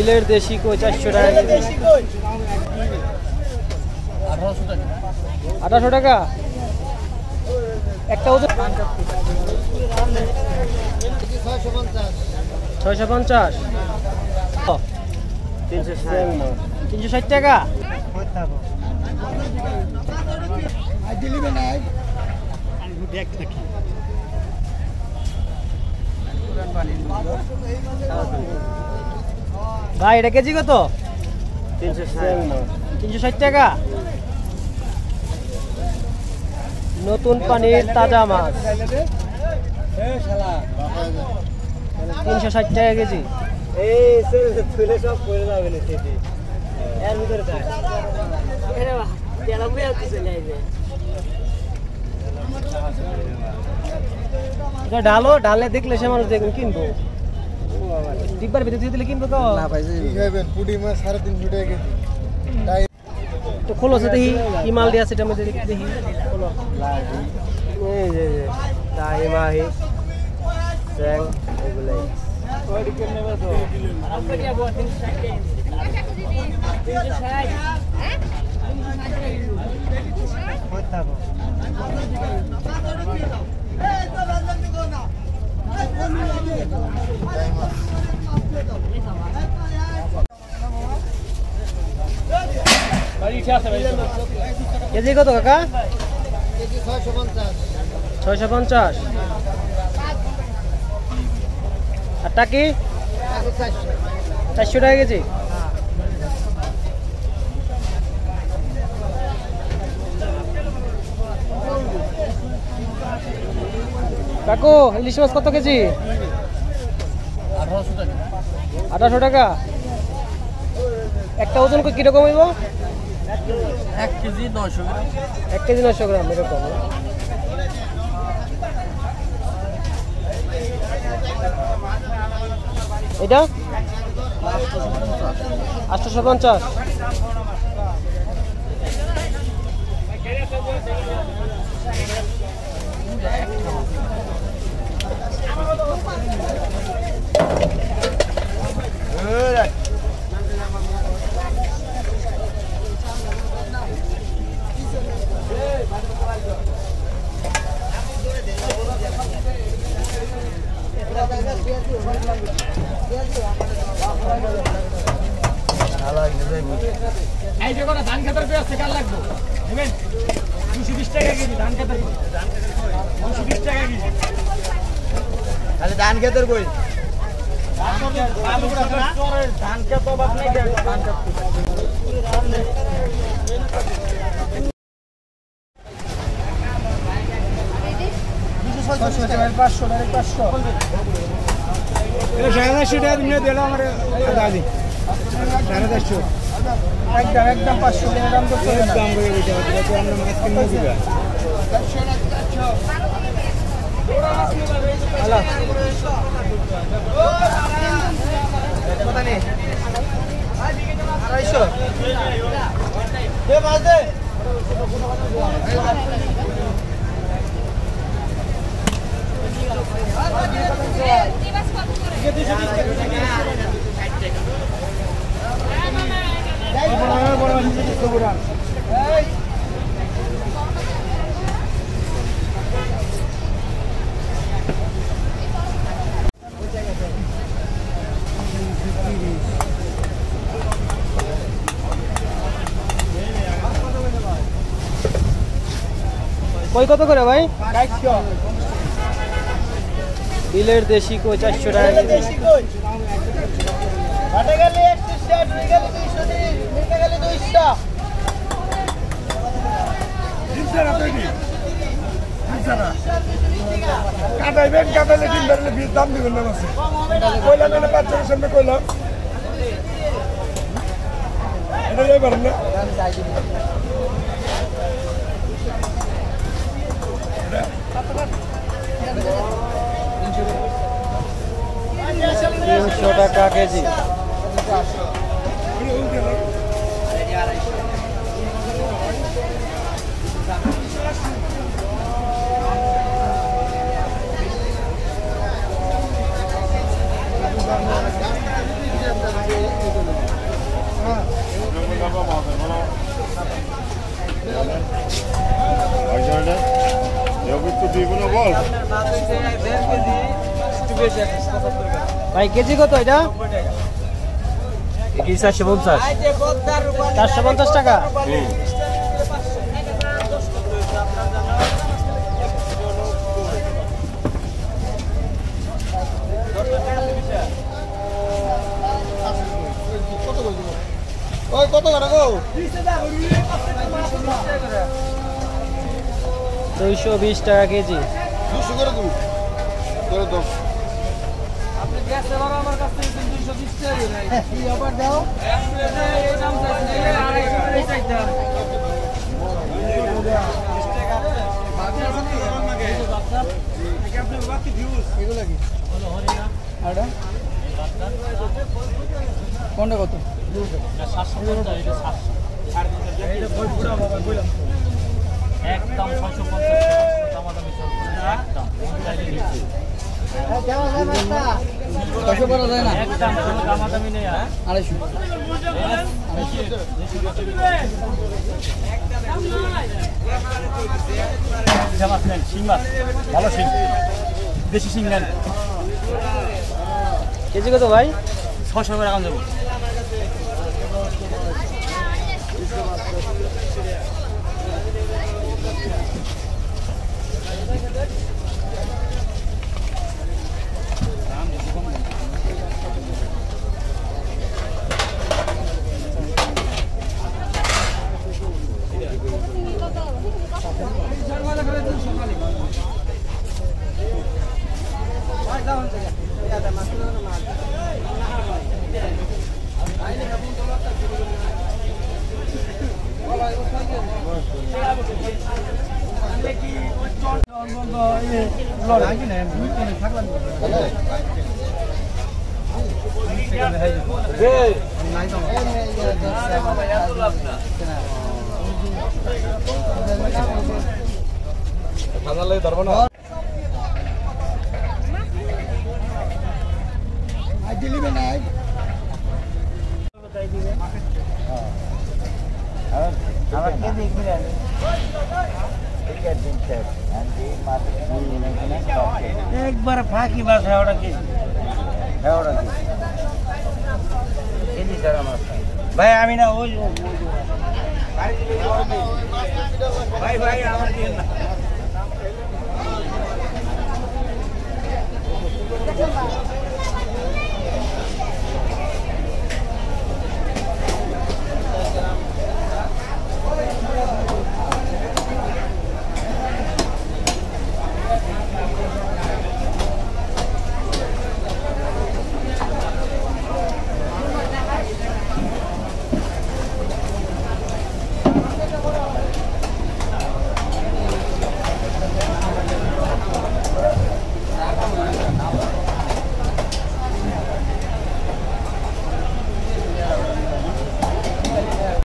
বিলের দেশি কই 400 টাকা কেজি। 1800 টাকা একটা ওজন। 650 360 টাকা। ভাই এটা কেজি কত? 360 টাকা। নতুন পানির তাজা মাছ 360 টাকা কেজি। ডালো ডালে দেখলে সে মানুষ দেখুন কিনবো, ডিব্বার ভিতরে দিয়ে দিলে কিনবো তো না ভাই। পুঁটি মাছ 350 টাকা কেজি। তো খোলো সে দেখি কি মাল দিয়ে আছে এটা মধ্যে দেখি। খোলো এই যে তাই মাহি স্যাং এগুলাই ওইদিকে নেবে তো। আপনি কি বল 360 360 হ্যাঁ 360 কত থাকো। এই তো বাজার নিকো না কেজি কত কাকা? কেজি 650। আর টাকি 400 টাকা কেজি। কাকু ইলিশ মাছ কত কেজি? 1800 টাকা। একটা ওজন কিরকম হইব? 1 কেজি 900 গ্রাম। 1 কেজি 900 গ্রাম এরকম। এটা 850। এই যে কোন ধান খেতের পেঁয়াজ থেকে লাগবে নেবেন 220 টাকা কেজি। ধান খেতের 220 টাকা কেজি। তাহলে ধান খেতের কই? ধান খেত অভাব নেই। ধান খেত 500 টাকা দিয়ে দিল আমার দাদি। 450 একদম 500 টাকা দাম করতে হবে। দাম করে দিতে হবে যাতে আমরা মাছ কিনে দিবা। হ্যালো কত নেই? 250 দে মাছ দে। কই কত করে ভাই? 400। বিলের দেশি কই 400 টাকা কেজি। কাটে গেলে 160, নিয়ে গেলে 230, নিতে গেলে 200। ইনসারা পেডি ইনসারা কাটাইবেন, কাটাইলে কিনবেন, বীজ দাম দিবেন না আছে। কইলাম না 500 এর সামনে কইলাম এটা লই পারেন না। দাম চাই দিবেন 300 টাকা কেজি। ভাই কেজি কত এটা? 450 450 টাকা। কত করে গো? 220 টাকা কেজি। 200 করে দিন করে দাও। আপনি গ্যাসে বড় আমার কাছ থেকে 220 টাকা নাই কি আবার দাও এই দাম চাইছে 250 চাইতা বাকি আছে না গরম লাগে বাচ্চা কি আপনি বাকি ভিউজ এগুলা কি বলো হরিনা আড়া কোনটা কত 750 এটা 750 এটা বই পুরো বাবা কইলাম তো একদম 650 টাকা দাম চলছে একদম চাইলে নিচ্ছি কত করা যায় না একদম কোনো দামাদামি নেই 250 জামাত নেন শিং মাছ ভালো শিং দেশি শিং নেন কেজি কত ভাই 600 টাকা দাম দেব একবার ফাঁকি মাছ ওটা কি ভাই আমি না ওই